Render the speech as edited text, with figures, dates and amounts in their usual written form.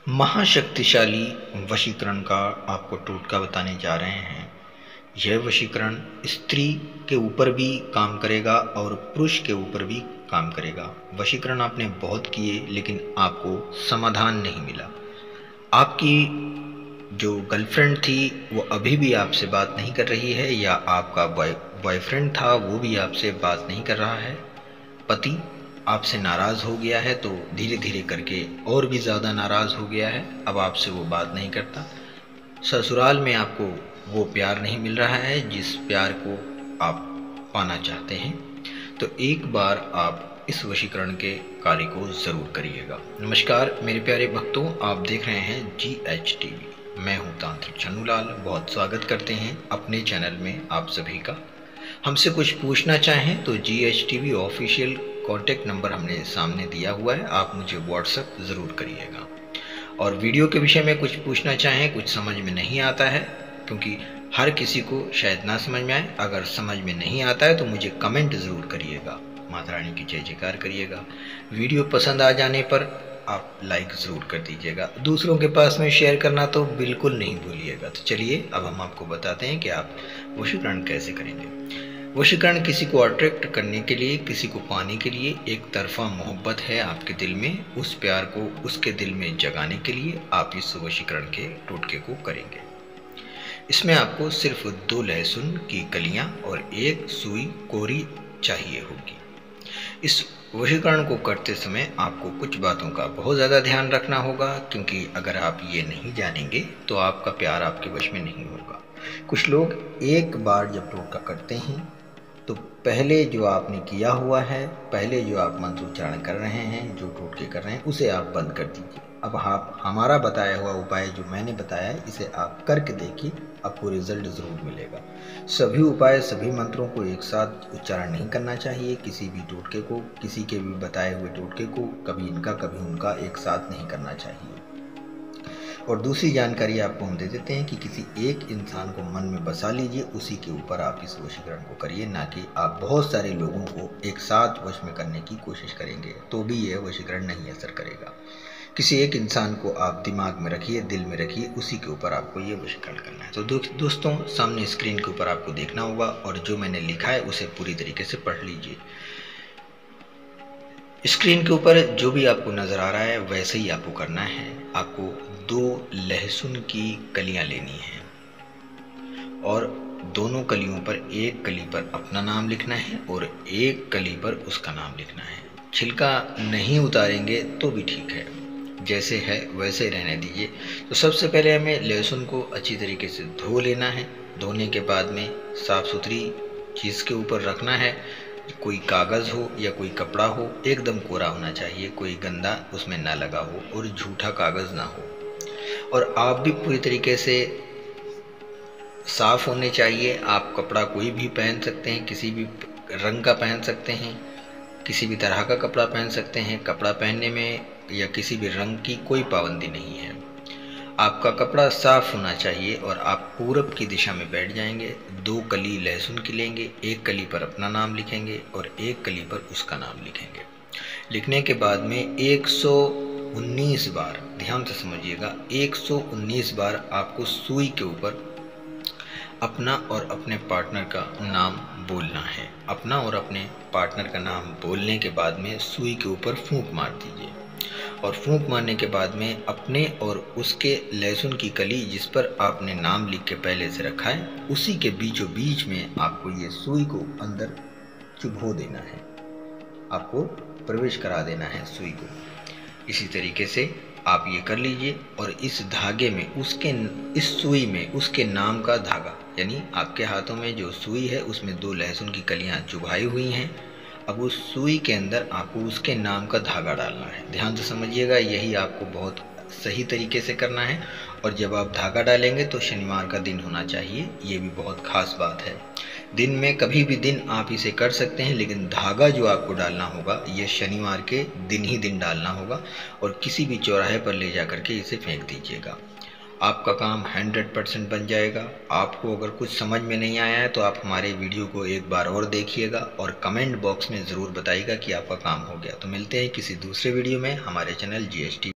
महाशक्तिशाली वशीकरण का आपको टोटका बताने जा रहे हैं। यह वशीकरण स्त्री के ऊपर भी काम करेगा और पुरुष के ऊपर भी काम करेगा। वशीकरण आपने बहुत किए लेकिन आपको समाधान नहीं मिला। आपकी जो गर्लफ्रेंड थी वो अभी भी आपसे बात नहीं कर रही है, या आपका बॉयफ्रेंड था वो भी आपसे बात नहीं कर रहा है। पति आपसे नाराज़ हो गया है तो धीरे धीरे करके और भी ज़्यादा नाराज़ हो गया है, अब आपसे वो बात नहीं करता। ससुराल में आपको वो प्यार नहीं मिल रहा है जिस प्यार को आप पाना चाहते हैं। तो एक बार आप इस वशीकरण के कार्य को ज़रूर करिएगा। नमस्कार मेरे प्यारे भक्तों, आप देख रहे हैं GH TV। मैं हूं तांत्रिक चन्नूलाल। बहुत स्वागत करते हैं अपने चैनल में आप सभी का। हमसे कुछ पूछना चाहें तो GH TV official contact number हमने सामने दिया हुआ है, आप मुझे व्हाट्सएप ज़रूर करिएगा। और वीडियो के विषय में कुछ पूछना चाहें, कुछ समझ में नहीं आता है, क्योंकि हर किसी को शायद ना समझ में आए। अगर समझ में नहीं आता है तो मुझे कमेंट ज़रूर करिएगा। माता रानी की जय जयकार करिएगा। वीडियो पसंद आ जाने पर आप लाइक ज़रूर कर दीजिएगा। दूसरों के पास में शेयर करना तो बिल्कुल नहीं भूलिएगा। तो चलिए अब हम आपको बताते हैं कि आप वशीकरण कैसे करेंगे। वशीकरण किसी को अट्रैक्ट करने के लिए, किसी को पाने के लिए एक तरफा मोहब्बत है आपके दिल में, उस प्यार को उसके दिल में जगाने के लिए आप इस वशीकरण के टोटके को करेंगे। इसमें आपको सिर्फ 2 लहसुन की कलियां और 1 सुई कोरी चाहिए होगी। इस वशीकरण को करते समय आपको कुछ बातों का बहुत ज़्यादा ध्यान रखना होगा, क्योंकि अगर आप ये नहीं जानेंगे तो आपका प्यार आपके वश में नहीं होगा। कुछ लोग एक बार जब टोटका करते हैं तो पहले जो आपने किया हुआ है, पहले जो आप मंत्र उच्चारण कर रहे हैं, जो टोटके कर रहे हैं, उसे आप बंद कर दीजिए। अब आप हमारा बताया हुआ उपाय जो मैंने बताया है इसे आप करके देखिए, आपको रिजल्ट ज़रूर मिलेगा। सभी उपाय, सभी मंत्रों को एक साथ उच्चारण नहीं करना चाहिए। किसी भी टोटके को, किसी के भी बताए हुए टोटके को कभी इनका कभी उनका एक साथ नहीं करना चाहिए। और दूसरी जानकारी आपको हम दे देते हैं कि किसी एक इंसान को मन में बसा लीजिए, उसी के ऊपर आप इस वशीकरण को करिए, ना कि आप बहुत सारे लोगों को एक साथ वश में करने की कोशिश करेंगे तो भी यह वशीकरण नहीं असर करेगा। किसी एक इंसान को आप दिमाग में रखिए, दिल में रखिए, उसी के ऊपर आपको ये वशीकरण करना है। तो दोस्तों सामने स्क्रीन के ऊपर आपको देखना होगा और जो मैंने लिखा है उसे पूरी तरीके से पढ़ लीजिए। स्क्रीन के ऊपर जो भी आपको नज़र आ रहा है वैसे ही आपको करना है। आपको 2 लहसुन की कलियां लेनी है और दोनों कलियों पर, एक कली पर अपना नाम लिखना है और एक कली पर उसका नाम लिखना है। छिलका नहीं उतारेंगे तो भी ठीक है, जैसे है वैसे रहने दीजिए। तो सबसे पहले हमें लहसुन को अच्छी तरीके से धो लेना है। धोने के बाद में साफ़ सुथरी चीज़ के ऊपर रखना है। कोई कागज़ हो या कोई कपड़ा हो, एकदम कोरा होना चाहिए, कोई गंदा उसमें ना लगा हो और झूठा कागज़ ना हो। और आप भी पूरी तरीके से साफ़ होने चाहिए। आप कपड़ा कोई भी पहन सकते हैं, किसी भी रंग का पहन सकते हैं, किसी भी तरह का कपड़ा पहन सकते हैं। कपड़ा पहनने में या किसी भी रंग की कोई पाबंदी नहीं है। आपका कपड़ा साफ होना चाहिए और आप पूरब की दिशा में बैठ जाएंगे। 2 कली लहसुन की लेंगे, एक कली पर अपना नाम लिखेंगे और एक कली पर उसका नाम लिखेंगे। लिखने के बाद में 119 बार, ध्यान से समझिएगा, 119 बार आपको सुई के ऊपर अपना और अपने पार्टनर का नाम बोलना है। अपना और अपने पार्टनर का नाम बोलने के बाद में सुई के ऊपर फूंक मार दीजिए और फूंक मारने के बाद में अपने और उसके लहसुन की कली जिस पर आपने नाम लिख के पहले से रखा है, उसी के बीचों बीच में आपको ये सुई को अंदर चुभो देना है, आपको प्रवेश करा देना है सुई को। इसी तरीके से आप ये कर लीजिए और इस धागे में, इस सुई में उसके नाम का धागा, यानी आपके हाथों में जो सुई है उसमें 2 लहसुन की कलियां चुभाई हुई हैं। अब उस सुई के अंदर आपको उसके नाम का धागा डालना है। ध्यान से समझिएगा, यही आपको बहुत सही तरीके से करना है। और जब आप धागा डालेंगे तो शनिवार का दिन होना चाहिए, ये भी बहुत खास बात है। दिन में कभी भी दिन आप इसे कर सकते हैं, लेकिन धागा जो आपको डालना होगा ये शनिवार के दिन ही दिन डालना होगा और किसी भी चौराहे पर ले जा करके इसे फेंक दीजिएगा। आपका काम 100% बन जाएगा। आपको अगर कुछ समझ में नहीं आया है तो आप हमारे वीडियो को एक बार और देखिएगा और कमेंट बॉक्स में ज़रूर बताइएगा कि आपका काम हो गया। तो मिलते हैं किसी दूसरे वीडियो में हमारे चैनल GH TV